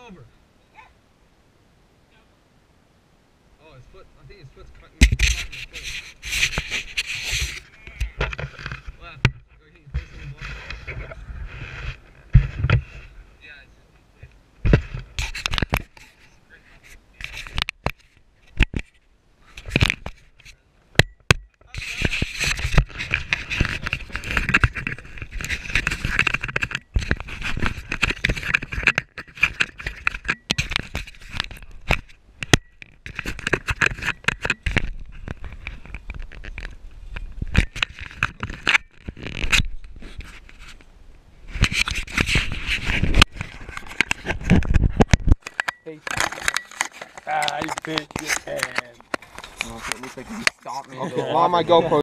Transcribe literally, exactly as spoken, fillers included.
over. Oh, his foot. I think his foot's caught in the foot. Left. Go ahead, face on the ball. Yeah, it's just. It's, it's great. Ah, you bitch, you can. Oh, it looks like you stopped me. Okay, on my GoPro.